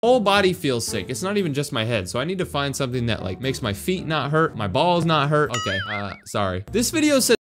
whole body feels sick. It's not even just my head. So I need to find something that like makes my feet not hurt, my balls not hurt. Okay, sorry. This video says